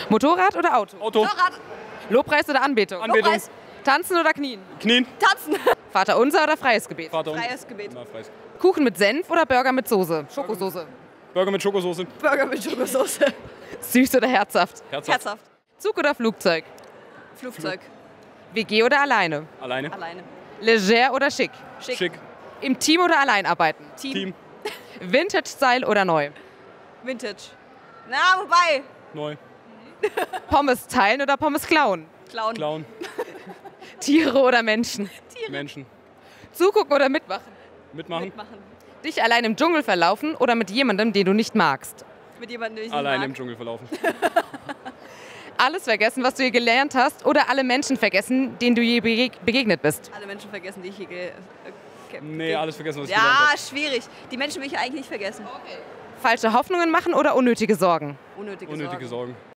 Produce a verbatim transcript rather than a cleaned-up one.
Motorrad oder Auto? Auto. Motorrad. Lobpreis oder Anbetung? Anbetung. Lobpreis. Tanzen oder Knien? Knien. Tanzen. Vater unser oder freies Gebet? Vater unser. Freies Gebet. Immer freies. Kuchen mit Senf oder Burger mit Soße? Schokosoße. Burger mit Schokosoße. Burger mit Schokosauce. Süß oder herzhaft? Herzhaft. Herzhaft. Zug oder Flugzeug? Flugzeug. W G oder alleine? Alleine. Alleine. Leger oder schick? Schick. Schick. Im Team oder allein arbeiten? Team. Team. Vintage-Style oder neu? Vintage. Na, wobei. Neu. Pommes teilen oder Pommes klauen? Clown. Clown. Tiere oder Menschen? Menschen. Zugucken oder mitmachen? Mitmachen. Mitmachen. Dich allein im Dschungel verlaufen oder mit jemandem, den du nicht magst? Mit jemandem, den ich Alleine nicht im mag. Dschungel verlaufen. Alles vergessen, was du je gelernt hast oder alle Menschen vergessen, denen du je bege- begegnet bist? Alle Menschen vergessen, die ich hier ge äh, ge Nee, alles vergessen, was ich gelernt Ja, habe. schwierig. Die Menschen will ich eigentlich nicht vergessen. Falsche Hoffnungen machen oder unnötige Sorgen? Unnötige, Unnötige Sorgen. Sorgen.